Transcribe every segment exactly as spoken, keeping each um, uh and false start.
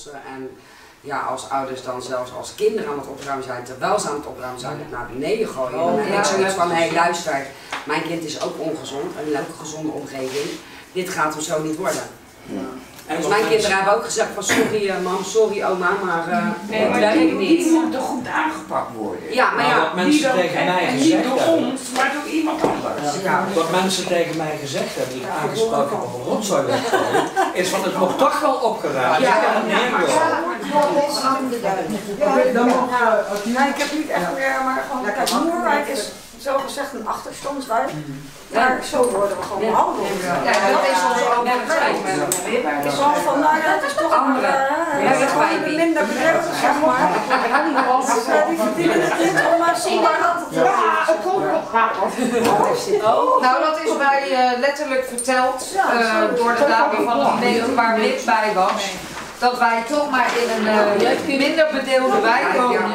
lossen. En ja, als ouders dan zelfs als kinderen aan het opruimen zijn, terwijl ze aan het opruimen zijn, het naar beneden gooien. Oh, dan heb ik zoiets van, hé hey, luister, mijn kind is ook ongezond en in elke gezonde omgeving. Dit gaat hem zo niet worden. Ja. En dus mijn kinderen hebben ook gezegd van sorry uh, mam, sorry oma, maar uh, nee, maar dat weet ik niet. Die moeten goed aangepakt worden. Ja, maar ja, wat mensen dan, tegen en, mij en gezegd niet door hebben. ons, maar door iemand anders. Ja. Ja. Wat mensen tegen mij gezegd hebben, die ik aangesproken heb over rotzooi weggooien, is van het wordt toch wel opgeruimd. Ja, Ja, ja, ja, maar Ja, dan mag Nee, ik heb niet echt meer, maar gewoon, kijk, Moerwijk is zo gezegd een achterstandswijk. Maar zo worden we gewoon behandeld. Ja, dat is ons ook werkwijs. Het is wel van, nou ja, het is toch andere. een minder bedrijf, zeg maar. Die verdienen het niet om maar zien waar dat het is. Nou, dat is mij uh, letterlijk verteld uh, door de dame van de gemeente waar Wit bij was. Dat wij toch maar in een uh, minder bedeelde wijk wonen.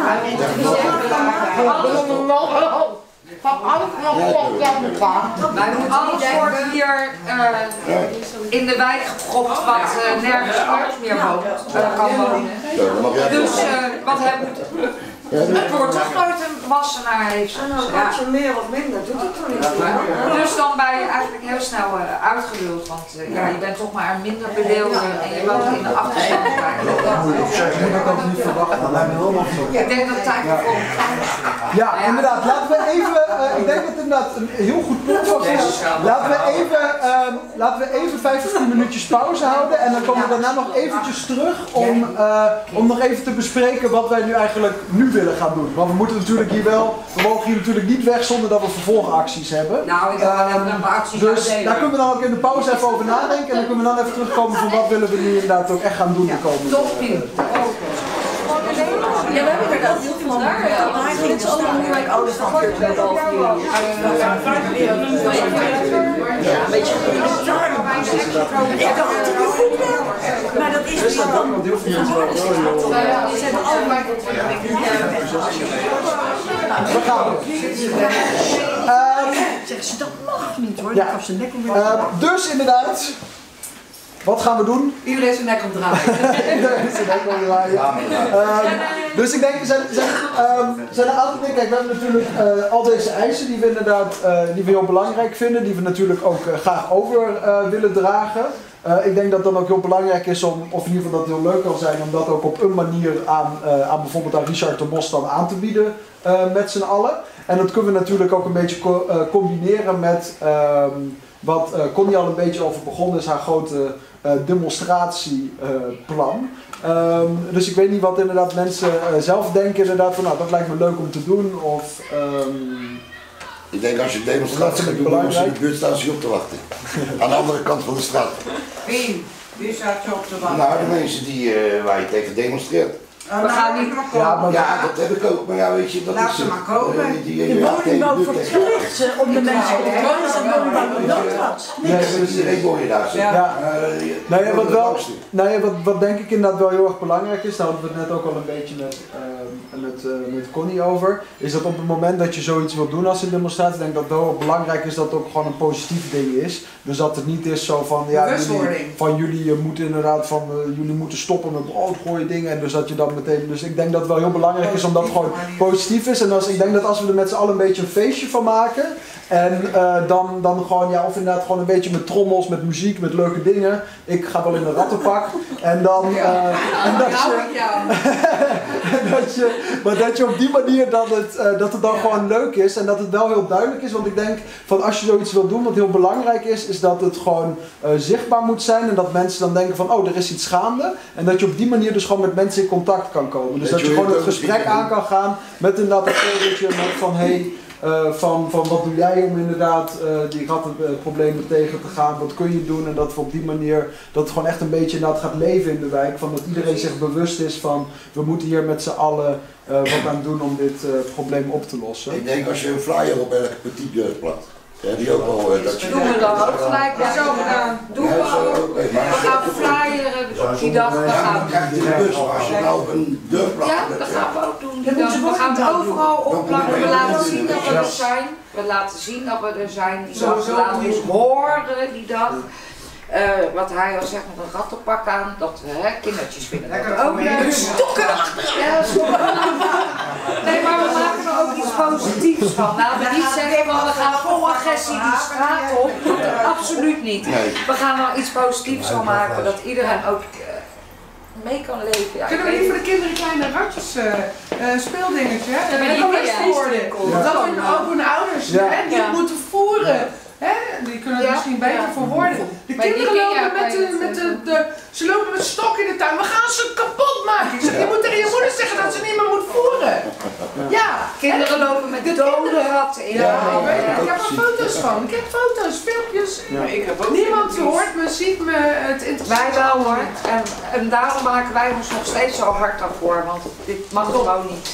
Van alles nog op Wij moeten alles wordt hier uh, in de wijk gepropt wat uh, nergens anders meer woont, uh, kan wonen. Dus uh, wat hebben we? Het wordt toch nooit een wassenaar heeft. En dan gaat je meer of minder, doet het toch niet. Ja. Dus dan ben je eigenlijk heel snel uh, uitgeduld, want uh, ja, je bent toch maar een minder bedeelde en je woont in de achterstand. Ik denk dat het eigenlijk voor Ja, inderdaad. Laten we even, uh, ik denk dat het inderdaad een heel goed punt was. Laten we even, uh, laten we even vijftien minuutjes pauze houden en dan komen we daarna nog eventjes terug om, uh, om nog even te bespreken wat wij nu eigenlijk nu willen gaan doen. Want we moeten natuurlijk hier wel, we mogen hier natuurlijk niet weg zonder dat we vervolgacties hebben. Nou, ik heb uh, een paar acties Dus daar kunnen we dan ook in de pauze even over nadenken en dan kunnen we dan even terugkomen van wat willen we nu inderdaad ook echt gaan doen de komende tijd. Ja, we hebben inderdaad heel veel daar. Maar hij vindt ook nog Moerwijk ouders van vier twee half jaar. Ja, een beetje maar dat is dus dan. Ze hebben allemaal. We gaan. Zeggen ze dat mag niet hoor. Ja. Uh, dus inderdaad. Wat gaan we doen? Iedereen zijn nek omdraaien. Iedereen zijn nek omdraaien. Um, dus ik denk, er zijn, zijn, um, zijn een aantal dingen. Kijk, we hebben natuurlijk uh, al deze eisen die we inderdaad uh, die we heel belangrijk vinden. Die we natuurlijk ook uh, graag over uh, willen dragen. Uh, ik denk dat het dan ook heel belangrijk is om, of in ieder geval dat het heel leuk kan zijn, om dat ook op een manier aan, uh, aan bijvoorbeeld aan Richard de Mos dan aan te bieden uh, met z'n allen. En dat kunnen we natuurlijk ook een beetje co uh, combineren met um, wat uh, Connie al een beetje over begonnen is, haar grote uh, demonstratieplan. Uh, um, dus ik weet niet wat inderdaad mensen uh, zelf denken inderdaad van nou dat lijkt me leuk om te doen of... Um, Ik denk als je demonstratie gaat doen, dan moet je in de buurt staan op te wachten. Aan de andere kant van de straat. Wie? Wie staat je op te wachten? Nou, de mensen die, uh, waar je tegen demonstreert. We gaan niet meer ja, maar ja, dat heb ik ook, maar ja, weet je, dat Laat is ze maar kopen. Uh, die, de woningbouw verplicht ze om de mensen op te wonen, is dat woningbouw nodig was. Nee, dat is iedereen woon je daar. Ja. Ja. Uh, nou ja, wat, wel, nou ja, wat, wat denk ik inderdaad wel heel erg belangrijk is, daar hadden we het net ook al een beetje met, uh, met, uh, met Connie over, is dat op het moment dat je zoiets wilt doen als een demonstratie, denk ik dat het wel belangrijk is dat het ook gewoon een positief ding is. Dus dat het niet is zo van, ja, jullie, van jullie uh, moeten inderdaad van, uh, jullie moeten stoppen met broodgooien dingen en dus dat je dan meteen, dus ik denk dat het wel heel belangrijk is omdat het gewoon positief is. En als, ik denk dat als we er met z'n allen een beetje een feestje van maken en uh, dan, dan gewoon, ja, of inderdaad gewoon een beetje met trommels, met muziek, met leuke dingen. Ik ga wel in een rattenpak en dan, uh, en dat je, en dat je, maar dat je op die manier dat het, uh, dat het dan gewoon leuk is en dat het wel heel duidelijk is. Want ik denk van als je zoiets wilt doen, wat heel belangrijk is, is dat het gewoon uh, zichtbaar moet zijn en dat mensen dan denken van, oh, er is iets gaande. En dat je op die manier dus gewoon met mensen in contact kan komen. Dus dat je gewoon het gesprek aan kan gaan met inderdaad een voorbeeldje met van, hey, uh, van, van wat doe jij om inderdaad uh, die rattenproblemen tegen te gaan, wat kun je doen en dat we op die manier, dat het gewoon echt een beetje inderdaad gaat leven in de wijk, van dat iedereen zich bewust is van, we moeten hier met z'n allen uh, wat aan doen om dit uh, probleem op te lossen. Ik denk als je een flyer op elke petit deur plakt. Ja, die ook al, uh, dat je doen we dan ook gelijk, ja, zo gedaan. Doen we ook. We gaan flyeren die dag. Ja, dan krijg je de bus, als je nou een deur plakt. Ja, dat gaan we ook doen. We gaan het overal opplakken. We laten zien dat we er zijn. We laten zien dat we er zijn. Die dag. We laten ons horen die dag. Uh, wat hij al zegt met een rattenpak aan, dat uh, kindertjes vinden dat ook leuk. Stokken erachter! Ja, stokken. Nee, maar we maken er ook iets positiefs van. Nou, we niet zeggen van we gaan vol agressie die straat op. Absoluut niet. We gaan er iets positiefs van maken, dat iedereen ook uh, mee kan leven. Ja, kunnen we niet voor de kinderen kleine ratjes uh, uh, speeldingetje? Ja, maar dat kan best worden. Ja. Dat we ook hun ouders ja. hè, die ja. moeten voeren. Hè? Die kunnen er ja. misschien beter ja. voor worden. De maar kinderen lopen met, de, met de, de, ze lopen met stok in de tuin. We gaan ze kapot maken. Ik zeg, je moet tegen je moeder zeggen dat ze niet meer moet voeren. Ja, ja. Kinderen hè? Lopen met de dode ratten in. Ja, ja, ja, ja. Ik heb er foto's van. Ik heb foto's, filmpjes. Ja. Ik heb ook niemand hoort me, ziet me, het interesseert. Wij wel hoor. En, en daarom maken wij ons nog steeds zo hard daarvoor. Want dit mag gewoon niet.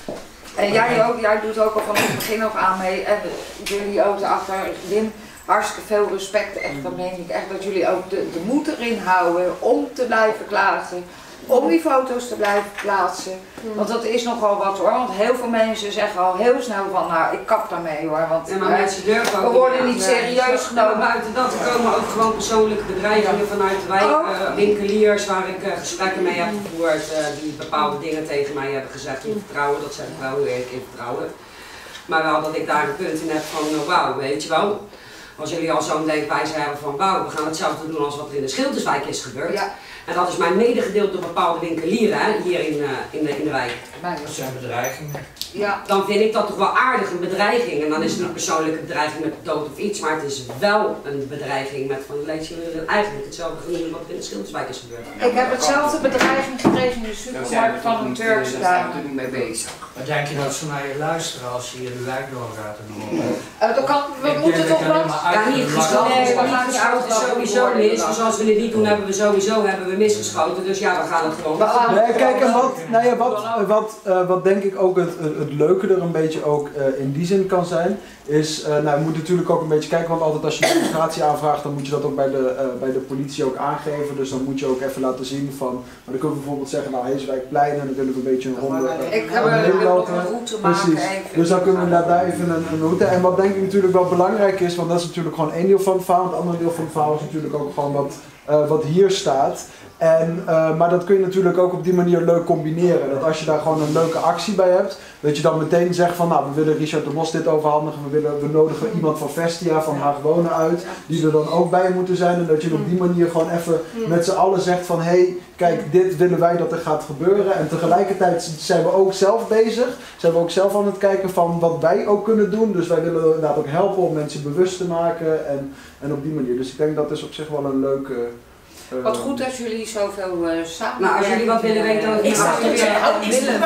En jij ook, jij doet ook al van het begin af aan mee. En jullie ook erachter, Wim. Hartstikke veel respect, echt, dat meen ik echt, dat jullie ook de, de moed erin houden om te blijven klagen, om die foto's te blijven plaatsen. Want dat is nogal wat hoor, want heel veel mensen zeggen al heel snel van nou ik kap daarmee hoor, want ja, maar mensen durven ook we worden niet serieus genomen. Maar buiten dat er komen ook gewoon persoonlijke bedreigingen vanuit de wijk, oh. uh, winkeliers waar ik uh, gesprekken mee heb gevoerd, uh, die bepaalde dingen tegen mij hebben gezegd in vertrouwen, dat zeg ik wel heel eerlijk in vertrouwen. Maar wel dat ik daar een punt in heb van uh, wauw, weet je wel. Als jullie al zo'n denkwijze hebben van wauw, we gaan hetzelfde doen als wat er in de Schilderswijk is gebeurd. Ja. En dat is mij medegedeeld door bepaalde winkelieren hè, hier in, uh, in, de, in de wijk. Dat zijn bedreigingen. Ja. Dan vind ik dat toch wel aardig, een bedreiging. En dan is het niet persoonlijk een bedreiging met dood of iets, maar het is wel een bedreiging met van lees jullie eigenlijk hetzelfde genoemd wat er in de Schilderswijk is gebeurd. Ik heb hetzelfde bedreiging gekregen in de supermarkt van een Turkse dame. Daar zijn we niet mee bezig. Maar denk je dat ze naar je luisteren als je hier de wijk doorgaat en dan uh, dat kan, we ik moeten toch wel... Ja, niet geschoten, nee, maar niet geschoten is sowieso mis. Dus als we dit niet doen, hebben we sowieso hebben we misgeschoten. Dus ja, we gaan het gewoon. Nee, kijk, en wat, nou ja, wat, wat, uh, wat denk ik ook het, het leuke er een beetje ook uh, in die zin kan zijn, is, uh, nou, je moet natuurlijk ook een beetje kijken, want altijd als je een demonstratie aanvraagt, dan moet je dat ook bij de, uh, bij de politie ook aangeven. Dus dan moet je ook even laten zien van, maar dan kunnen we bijvoorbeeld zeggen, nou, Heeswijkplein en dan willen we een beetje een ronde uh, ik heb een route maken. Precies. Dus dan kunnen we daar even een, een route. En wat denk ik natuurlijk wel belangrijk is, want dat is natuurlijk gewoon één deel van het verhaal, het andere deel van het verhaal is natuurlijk ook gewoon wat, uh, wat hier staat. En, uh, maar dat kun je natuurlijk ook op die manier leuk combineren. Dat als je daar gewoon een leuke actie bij hebt, dat je dan meteen zegt van nou, we willen Richard de Mos dit overhandigen, we, willen, we nodigen iemand van Vestia, van Haag Wonen uit, die er dan ook bij moeten zijn. En dat je op die manier gewoon even met z'n allen zegt van hé, hey, kijk, dit willen wij dat er gaat gebeuren. En tegelijkertijd zijn we ook zelf bezig, zijn we ook zelf aan het kijken van wat wij ook kunnen doen. Dus wij willen inderdaad ook helpen om mensen bewust te maken en, en op die manier. Dus ik denk dat is op zich wel een leuke... Uh, Wat goed dat jullie zoveel uh, samen. Nou, als jullie wat willen weten over ik snap het willen.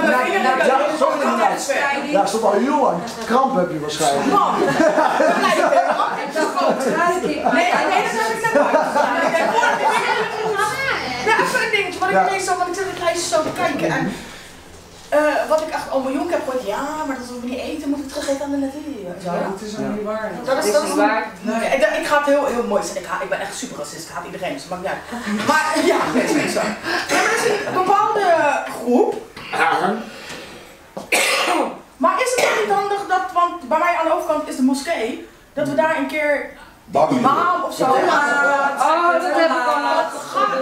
Ja, stond al heel lang. Kramp heb je waarschijnlijk. Man! Ik dacht gewoon kruiking. Nee, nee, dat heb ik net nooit gedaan. Nou, even een dingetje, wat ik ineens zo, want ik zit in de zo te kijken. En uh, wat ik echt al mijn jongen heb gehoord, ja, maar dat we niet eten, moet ik teruggeven aan de natuur. Ja, dat is ook niet waar. Dat is, dat is niet waar. Nee. Ik, ik ga het heel, heel mooi zeggen. Ik, ik ben echt super racist, ik haat iedereen, dus het maakt niet uit. Maar ja, dat is niet zo. Ja, maar er is een bepaalde groep. Maar is het dan niet handig dat, want bij mij aan de overkant is de moskee, dat we daar een keer imam of zo. Oh, dat heb ik al gehad.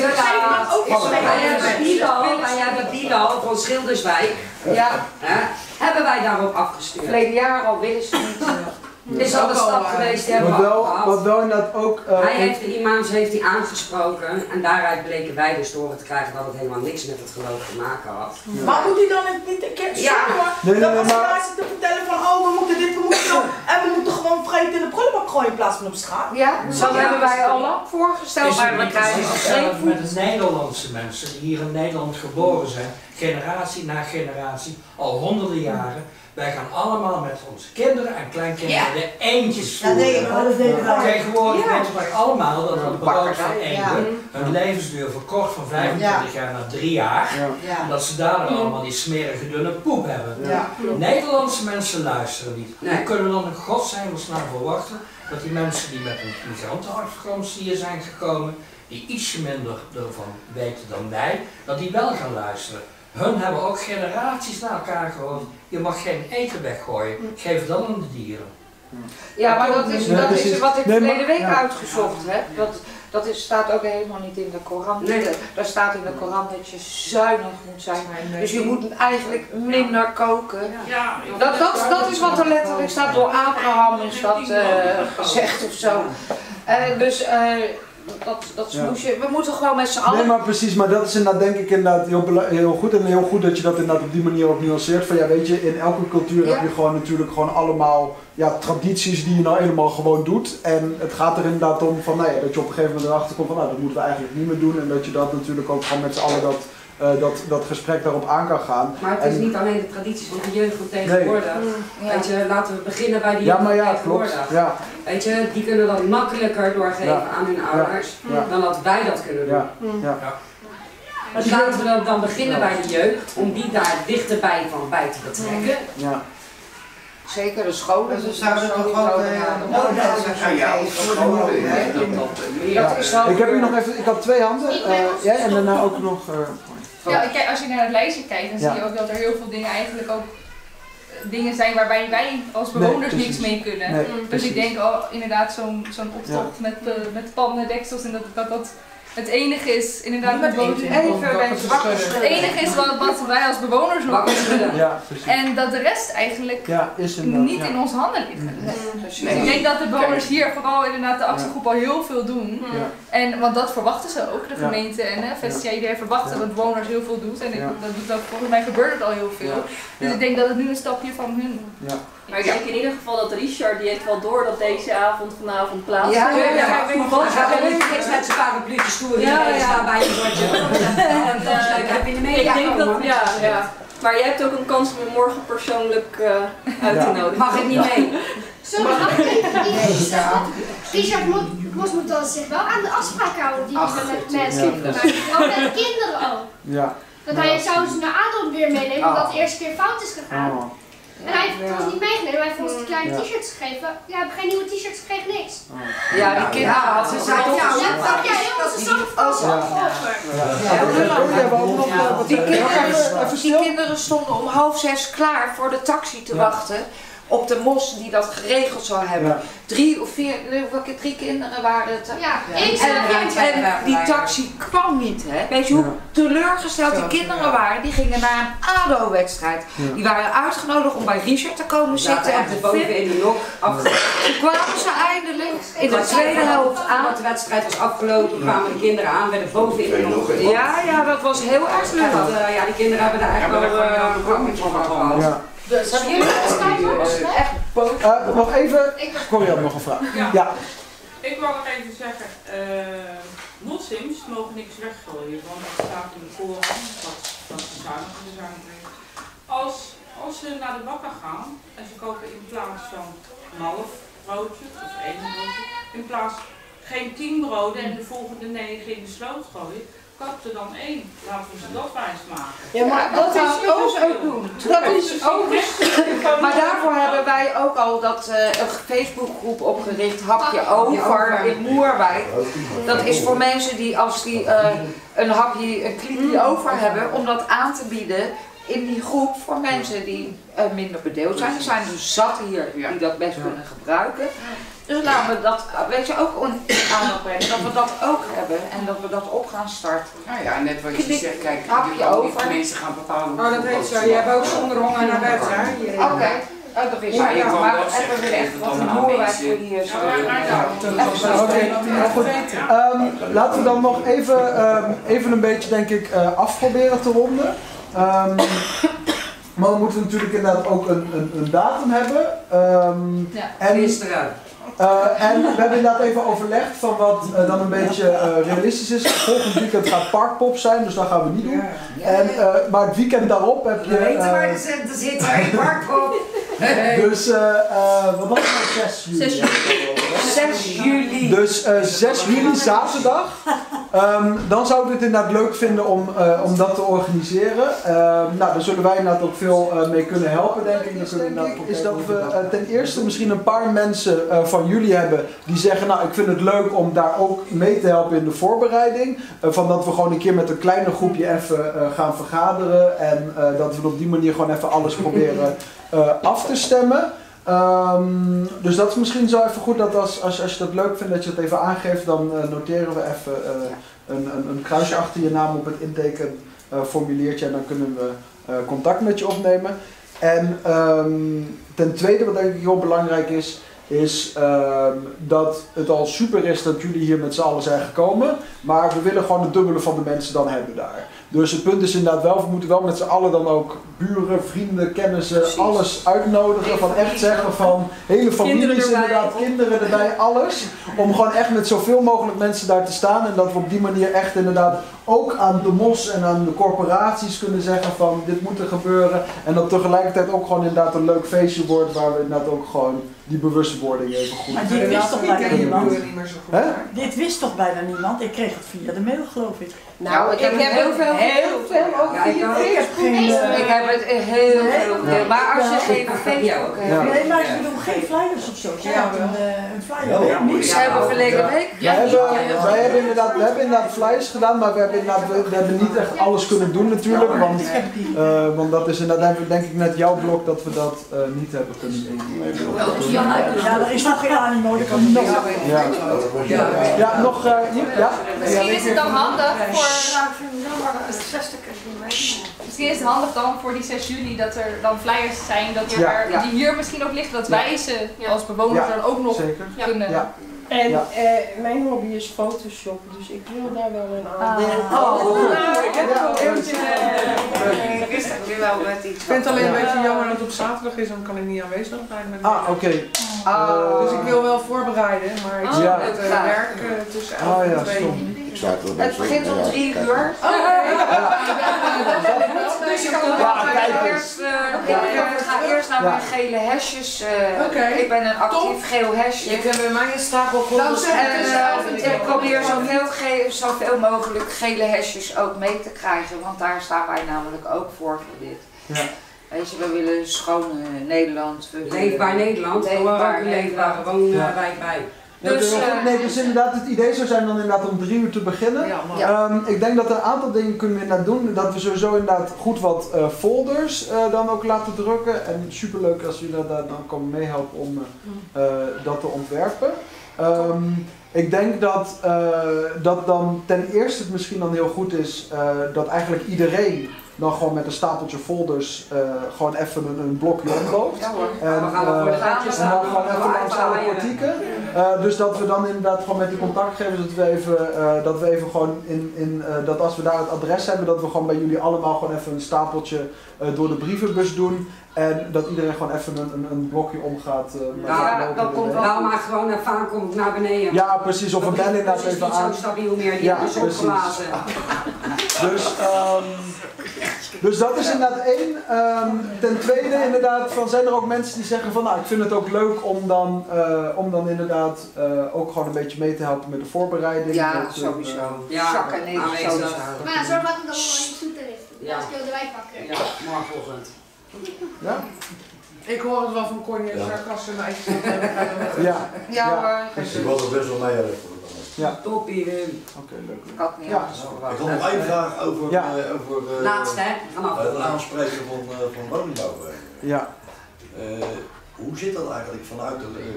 Wij hebben Bilal van Schilderswijk. Ja. Hebben wij daarop afgestuurd? Verleden jaar al willen ze niet. Het is al de stap geweest, die hebben we wel, gehad. Wat wel inderdaad ook... Uh, hij heeft de imams heeft hij aangesproken en daaruit bleken wij dus te horen te krijgen dat het helemaal niks met het geloof te maken had. Ja. Maar moet hij dan niet een keer ja. nee, nee, dat als hij daar zit te vertellen van oh we moeten dit, we moeten zo en we moeten gewoon vreten in de prullenbak gooien in plaats van op straat? Ja, zo ja, hebben wij al lang voorgesteld, maar we krijgen geen met de Nederlandse mensen die hier in Nederland geboren zijn, generatie na generatie, al honderden jaren. Wij gaan allemaal met onze kinderen en kleinkinderen ja. de eendjes voeren. Ja, tegenwoordig ja. weten wij allemaal dat het brood van eenden ja. hun levensduur verkort van vijfentwintig ja. jaar naar drie jaar. Ja. Ja. Dat ze daardoor ja. allemaal die smerige dunne poep hebben. Ja. Nederlandse mensen luisteren niet. Nee. Hoe kunnen we dan in godsnaam verwachten dat die mensen die met een migrantenachtergrond hier zijn gekomen, die ietsje minder ervan weten dan wij, dat die wel gaan luisteren. Hun hebben ook generaties naar elkaar gehoord. Je mag geen eten weggooien. Geef dat aan de dieren. Ja, maar dat is, dat is wat ik verleden week uitgezocht heb. Dat dat is, staat ook helemaal niet in de Koran. Nee. Daar staat in de Koran dat je zuinig moet zijn. Dus je moet eigenlijk minder koken. Ja. Dat, dat, dat is wat er letterlijk staat. Door Abraham is dat uh, gezegd of zo. Uh, dus uh, dat, dat smoesje, ja. We moeten gewoon met z'n allen... Nee, maar precies, maar dat is inderdaad denk ik inderdaad heel, heel goed. En heel goed dat je dat inderdaad op die manier ook nuanceert. Van ja, weet je, in elke cultuur ja. heb je gewoon natuurlijk gewoon allemaal ja, tradities die je nou helemaal gewoon doet. En het gaat er inderdaad om van, nou ja, dat je op een gegeven moment erachter komt van, nou, dat moeten we eigenlijk niet meer doen. En dat je dat natuurlijk ook gewoon met z'n allen dat... Uh, dat, dat gesprek daarop aan kan gaan. Maar het is en, niet alleen de tradities van de jeugd van tegenwoordig. Nee. Weet je, laten we beginnen bij die jeugd ja, maar ja, van tegenwoordig. Klopt. Ja. Weet je, die kunnen dat makkelijker doorgeven ja. aan hun ouders ja. dan dat wij dat kunnen doen. Ja. Ja. Dus laten we dan, dan beginnen ja. bij de jeugd, om die daar dichterbij van bij te betrekken. Ja. Zeker de scholen. Dus we zouden toch ook Ik heb hier nog even, ik had twee handen. Uh, ja, en daarna ook nog. Uh, ja, kijk, als je naar het lijstje kijkt, dan ja. zie je ook dat er heel veel dingen eigenlijk ook dingen zijn waarbij wij als bewoners nee, niks mee kunnen. Nee, dus ik denk oh, inderdaad zo'n zo'n optocht ja. met, uh, met pannendeksels en dat dat. dat het enige is inderdaad met even Het enige is wat, wat wij als bewoners nog kunnen. Ja, en dat de rest eigenlijk ja, is niet ja. in onze handen ligt. Nee. Dus nee. Ik denk dat de bewoners hier vooral inderdaad de actiegroep al heel veel doen. Ja. En, want dat verwachten ze ook, de gemeente en de Vestia I D verwachten ja. dat bewoners heel veel doet. En ik, ja. dat, dat, volgens mij gebeurt het al heel veel. Ja. Dus ja. ik denk dat het nu een stapje van hun ja. Maar ik denk in ieder geval dat Richard, die heeft wel door dat deze avond vanavond plaatsvindt. Ja, ja, ja. Hij heeft met zijn parapluutje stoer ja, ja. staan bij een bordje. En dat is leuk, heb je in de media komen. Ja, ja. Maar jij hebt ook een kans om hem morgen persoonlijk uh, uit te nodigen. Mag ik niet mee? Sorry, mag ik niet zeggen? Richard Mos moet dan zich wel aan de afspraak houden die we met mensen hebben gemaakt. Ook met kinderen ook. Ja. Dat hij zou ze naar Adel weer meenemen, omdat de eerste keer fout is gegaan. En hij heeft het ons niet meegenomen, hij heeft ons die kleine t-shirts gegeven. Ja, we hebben geen nieuwe t-shirts gekregen, niks. Ja, die kinderen had ze zijn toch zo. Ja, heel onze zorg was opgeofferd. Die kinderen stonden om half zes klaar voor de taxi te wachten. Op de mos die dat geregeld zou hebben. Ja. Drie of vier, welke drie kinderen waren het? Ja, ja. En, en, en die taxi kwam niet, hè? Weet je hoe teleurgesteld die kinderen waren? Die gingen naar een A D O-wedstrijd. Ja. Die waren uitgenodigd om bij Richard te komen zitten. Ja, en de boven in de nok afgelopen. Toen kwamen ze eindelijk in de tweede helft aan. Als de wedstrijd was afgelopen, kwamen de kinderen aan, werden boven in de nok. Ja, ja, dat was heel erg leuk. Uh, ja, die kinderen hebben daar eigenlijk wel een brommetje van gehad. Dus hebben jullie het echt boos? Uh, nog even, Corrie had nog een vraag. Ja. ja. Ik wou nog even zeggen, uh, moslims mogen niks weggooien, want dat staat in de Koran, dat, dat ze zuinig zijn. Als, als ze naar de bakker gaan en ze kopen in plaats van een half broodje of één broodje, in plaats geen tien broden en de volgende negen in de sloot gooien, koop er dan één. Laten we ze dat wijs maken. Ja, maar dat, dat is ook, ook doen. Dat is ook. Maar daarvoor hebben wij ook al dat uh, een Facebookgroep opgericht, Hapje Over in Moerwijk. Dat is voor mensen die als die uh, een hapje, een kliekje over hebben, om dat aan te bieden in die groep voor mensen die uh, minder bedeeld zijn. Er zijn dus zat hier die dat best kunnen gebruiken. Dus laten we dat, weet je, ook aandacht brengen, dat we dat ook hebben en dat we dat op gaan starten. Nou ja, net wat je zegt, kijk, je over. mensen gaan bepalen. Oh, dat weet je, je hebt ook zonder honger naar bed, hè? Oké. Okay. Oh, dat is maar, ja, ja, maar even weer echt wat een moerwijk voor hier is. Oké, goed. Um, laten we dan nog even, um, even een beetje, denk ik, uh, af proberen te ronden. Um, maar we moeten natuurlijk inderdaad ook een, een, een datum hebben. Um, ja, en, gisteren. Uh, en we hebben inderdaad even overlegd van wat uh, dan een beetje uh, realistisch is. Volgend weekend gaat Parkpop zijn, dus dat gaan we niet doen. Ja. En, uh, maar het weekend daarop heb je... We weten uh, waar de centen zitten, Parkpop. Dus, uh, uh, wat was het nou? zes juli? zes juli. Dus uh, zes juli, zaterdag. Um, dan zouden we het inderdaad leuk vinden om, uh, om dat te organiseren. Uh, nou, daar zullen wij inderdaad ook veel uh, mee kunnen helpen, denk ik. Dus, denk ik is dat we uh, ten eerste misschien een paar mensen uh, van jullie hebben die zeggen, nou, ik vind het leuk om daar ook mee te helpen in de voorbereiding. Uh, van dat we gewoon een keer met een kleine groepje even uh, gaan vergaderen en uh, dat we op die manier gewoon even alles proberen uh, af te stemmen. Um, dus dat is misschien zo even goed dat als, als, als je dat leuk vindt dat je het even aangeeft, dan uh, noteren we even uh, ja. een, een, een kruisje achter je naam op het intekenformuliertje uh, en dan kunnen we uh, contact met je opnemen. En um, ten tweede, wat denk ik heel belangrijk is, is uh, dat het al super is dat jullie hier met z'n allen zijn gekomen, maar we willen gewoon het dubbele van de mensen dan hebben daar. Dus het punt is inderdaad wel, we moeten wel met z'n allen dan ook buren, vrienden, kennissen, precies, alles uitnodigen, van echt zeggen van hele families inderdaad, kinderen erbij, alles. Om gewoon echt met zoveel mogelijk mensen daar te staan en dat we op die manier echt inderdaad ook aan de mos en aan de corporaties kunnen zeggen van dit moet er gebeuren. En dat tegelijkertijd ook gewoon inderdaad een leuk feestje wordt waar we inderdaad ook gewoon die bewustwording even goed. Maar dit wist toch bijna niemand? Hè? Dit wist toch bijna niemand? Ik kreeg het via de mail, geloof ik. Nou, ik, ik heb heel veel, heel veel ook ja, via Facebook. Ik heb het heel veel, nee, maar als je geen video ook hebt. Ja. Nee, maar ik bedoel geen flyers of zo. Ze ja, hebben een, een flyer. Ja, ja, ze hebben verleden week. Ja, wij, hebben, wij hebben inderdaad, we hebben inderdaad flyers gedaan, maar we hebben, inderdaad, we, we hebben niet echt alles kunnen doen natuurlijk. Want, uh, want dat is inderdaad denk ik net jouw blok dat we dat uh, niet hebben kunnen doen. Ja, er is nog geen animo, dat kan nog. Ja, ja. ja nog. Uh, ja. Misschien is het dan handig voor. Misschien is het handig dan voor die zes juli dat er dan flyers zijn dat er ja, ja. die hier misschien ook liggen, dat ja. wij ze als bewoners ja. dan ook nog Zeker. kunnen. Ja. En ja. uh, mijn hobby is Photoshop, dus ik wil daar wel een aandeel. Ah. Oh, oh, nou, ik heb het wel eventjes. Ik wist dat nu wel met iets. Ik vind het alleen een beetje jammer dat het op zaterdag is, dan kan ik niet aanwezig zijn. Met ah, oké. Okay. Uh, dus ik wil wel voorbereiden, maar ik zit oh, met uh, werk uh, tussen elf oh, ja, en twee. Het begint om drie uur. Oh, dus je kan ja, eerst, uh, ik ga eerst naar mijn gele hesjes. Uh, okay. Ik ben een actief geel hesje. Je kunt bij mij een stapel foto's. En uh, ik probeer zoveel, ge zoveel mogelijk gele hesjes ook mee te krijgen, want daar staan wij namelijk ook voor voor dit. Ja. Weet je, we willen schoon uh, Nederland. We leefbaar Nederland, leefbaar, leefbaar, gewoon uh, ja. wijk bij. Dus, uh, nee, dus inderdaad, het idee zou zijn dan inderdaad om drie uur te beginnen. Ja, um, ik denk dat er een aantal dingen kunnen we inderdaad doen. Dat we sowieso inderdaad goed wat uh, folders uh, dan ook laten drukken. En superleuk als jullie daar dan komen meehelpen om uh, dat te ontwerpen. Um, ik denk dat, uh, dat dan ten eerste het misschien dan heel goed is uh, dat eigenlijk iedereen dan gewoon met een stapeltje folders uh, gewoon even een, een blokje omloopt. Ja, en, we gaan uh, voor de gaatjes en dan gewoon even langs alle portieken. Uh, dus dat we dan inderdaad gewoon met die contactgevers dat we even, uh, dat we even gewoon in, in uh, dat als we daar het adres hebben, dat we gewoon bij jullie allemaal gewoon even een stapeltje uh, door de brievenbus doen. En dat iedereen gewoon even een, een, een blokje omgaat. Uh, ja, ja dat komt wel, maar gewoon uh, vaak komt naar beneden. Ja, precies. Of een bel inderdaad even aan. Niet zo stabiel meer, die ja, is opgeblazen. Dus, um, dus dat is inderdaad één. Um, ten tweede inderdaad, van, zijn er ook mensen die zeggen van nou, ik vind het ook leuk om dan, uh, om dan inderdaad uh, ook gewoon een beetje mee te helpen met de voorbereiding. Ja, met, sowieso. Uh, ja, zakken en sowieso. Maar ja, zo gaat het dan wel in stoeten richten. Ja, als ik de wijk pakken. Ja, morgenochtend. Ja? Ik hoor het wel van Connie en sarcasse meisjes. Ja. Ja hoor. Ik was er best wel mee helpen. Ja. Toppie Wim. Oké, okay, leuk. Ik had niet ja. Ik had nog één vraag over, ja. uh, over uh, Laatste, hè? Vanaf het aanspreken van, uh, van woningbouw. Ja. Uh, hoe zit dat eigenlijk vanuit de, uh,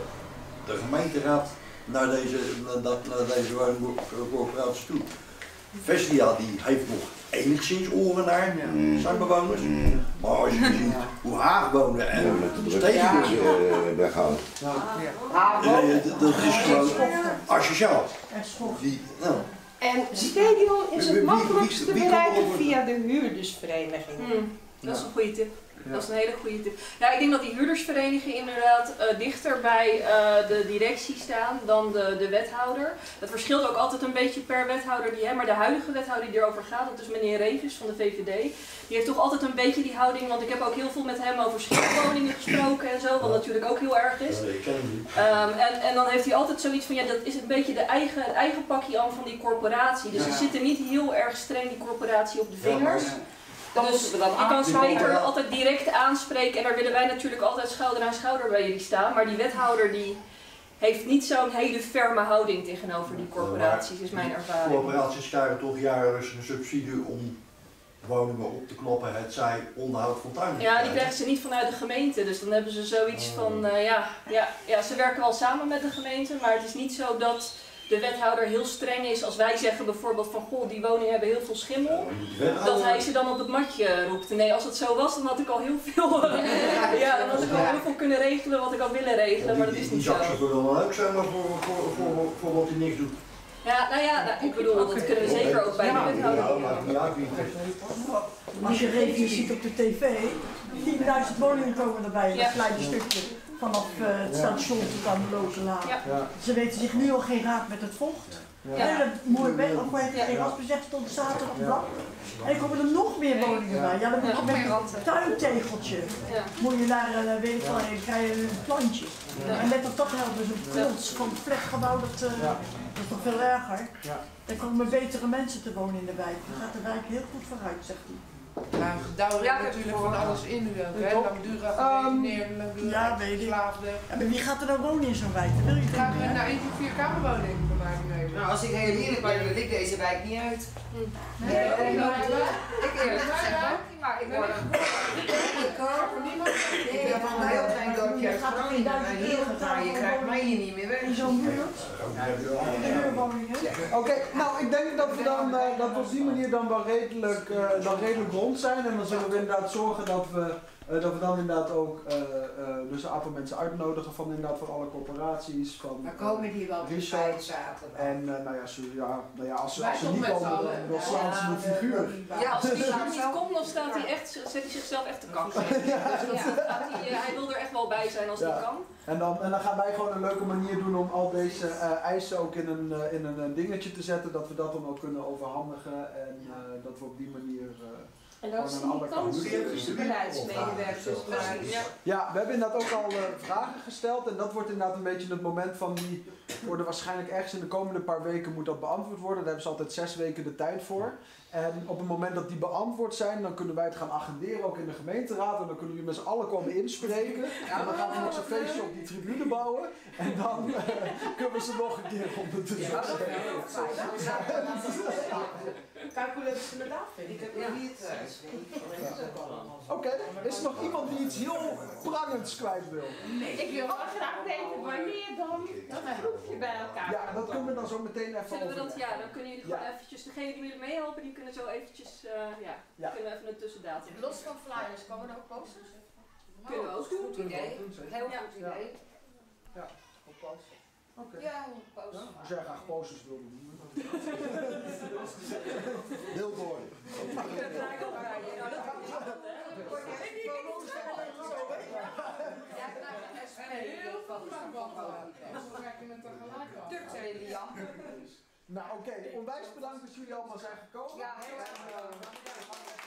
de gemeenteraad naar deze, naar, naar deze woningcorporatie toe? Vestia die heeft nog enigszins oren naar ja. zijn bewoners, mm. maar als je ziet hoe Haag wonen en ja, steden ja. uh, weggaan, ja. ja. uh, dat is gewoon asociaal. Die, nou. En stadion is het makkelijkst te bereiken via de huurdersvereniging. Hmm. Dat is een goede tip. Ja. Dat is een hele goede tip. Ja, ik denk dat die huurdersverenigingen inderdaad uh, dichter bij uh, de directie staan dan de, de wethouder. Dat verschilt ook altijd een beetje per wethouder die, hè, maar de huidige wethouder die erover gaat, dat is meneer Revis van de V V D. Die heeft toch altijd een beetje die houding, want ik heb ook heel veel met hem over schilderwoningen gesproken en zo, wat natuurlijk ook heel erg is. Um, en, en dan heeft hij altijd zoiets van, ja, dat is een beetje de eigen, het eigen pakje aan van die corporatie. Dus ze zitten niet heel erg streng die corporatie op de vingers. Dan dus we dat je kan Spijker altijd direct aanspreken en daar willen wij natuurlijk altijd schouder aan schouder bij jullie staan. Maar die wethouder die heeft niet zo'n hele ferme houding tegenover die corporaties, is mijn ervaring. Corporaties krijgen toch jaarlijks een subsidie om woningen op te kloppen, het zij onderhoud van tuinen. Ja, die krijgen ze niet vanuit de gemeente, dus dan hebben ze zoiets van, uh, ja, ja, ja, ze werken wel samen met de gemeente, maar het is niet zo dat de wethouder heel streng is als wij zeggen bijvoorbeeld van, goh, die woningen hebben heel veel schimmel, ja, dat hij ze dan op het matje roept. Nee, als het zo was, dan had ik al heel veel, uh, ja, dan had ik al heel veel kunnen regelen wat ik al willen regelen, maar dat is niet zo. Die zaksen dan ook zomaar voor, voor, voor, voor wat hij niks doet. Ja, nou ja, nou, ik bedoel, dat kunnen we zeker ook bij de wethouder doen. Als je reviews ziet op de tv, tienduizend woningen komen erbij, dat kleine stukje. Vanaf uh, het station tot aan de Lozenlaan. Ja. Ja. Ze weten zich nu al geen raad met het vocht. Ja. Hele mooi weg, of hoe heet het, geen wasbezeg stond zaterdag op dak. En er komen er nog meer woningen bij. Ja, dan moet je met een tuintegeltje. Ja. Moet je daar, uh, weet ik wel, dan krijg je een plantje. Ja. En net op dat helpen ze een plots van het flatgebouw, dat, uh, ja. dat is nog veel erger. Ja. Er komen betere mensen te wonen in de wijk. Dan gaat de wijk heel goed vooruit, zegt hij. Nou, gedouwd ja, natuurlijk van alles in nu ook, hè? Langdurig gedetineerden, langdurig ja, weet ik. Ja, maar wie gaat er nou wonen in zo'n wijk? Dat wil je graag naar nou, één vier kamerwoning voor mij nemen. Nou, als ik heel eerlijk ben, wil ik deze wijk niet uit. Nee, nee, nee, nee, ik eerlijk gezegd ook niet, maar ik word ik hoor voor niemand. Ik ben van mij op mijn dorpje uit Groningen, maar hier gaan, je krijgt mij hier niet meer weg. In zo'n buurt? Oké, nou ik denk dat we dan uh, dat we op die manier dan wel redelijk, uh, dan redelijk rond zijn en dan zullen we inderdaad zorgen dat we, uh, dat we dan inderdaad ook uh, uh, dus een aantal mensen uitnodigen van inderdaad van alle corporaties, van maar komen die wel Richard zaten en uh, nou ja, zo, ja, nou ja, als ze, als ze niet komen dan, dan slaan ze de figuur. Ja, als hij niet komt dan staat hij echt, zet hij zichzelf echt te kakken. Ja. Dus ja, hij, hij wil er echt wel bij zijn als ja. hij kan. En dan, en dan gaan wij gewoon een leuke manier doen om al deze uh, eisen ook in een, uh, in een, een dingetje te zetten, dat we dat dan ook kunnen overhandigen en uh, dat we op die manier uh, en dat is die kans de beleidsmedewerkers. Ja. ja, we hebben inderdaad ook al uh, vragen gesteld en dat wordt inderdaad een beetje het moment van die worden waarschijnlijk ergens in de komende paar weken moet dat beantwoord worden. Daar hebben ze altijd zes weken de tijd voor. En op het moment dat die beantwoord zijn, dan kunnen wij het gaan agenderen, ook in de gemeenteraad. En dan kunnen jullie met z'n allen komen inspreken. En dan gaan we nog zo'n feestje op die tribune bouwen. En dan uh, kunnen we ze nog een keer ondertussen ja, kijk hoe leuk ze inderdaad vinden. Ik heb er niet thuis. Oké, okay. Is er nog iemand die iets heel prangends kwijt wil? Nee. Ik wil wel graag weten wanneer dan een groepje bij elkaar. Ja, dat kunnen we dan zo meteen even Zullen we dat, ja, dan kunnen jullie gewoon ja. eventjes, degenen die willen meehelpen, die kunnen zo eventjes, uh, ja, ja, kunnen we even een tussendatum. Los van flyers, komen er ook posters? Kunnen we ook doen. Goed idee, heel ja. goed idee. Ja, op posters. Oké. Okay. Ja, posters. Ja, als jij graag posters wil doen. Heel mooi. Nou oké, okay. Onwijs bedankt dat jullie allemaal zijn gekomen. Ja, heel erg.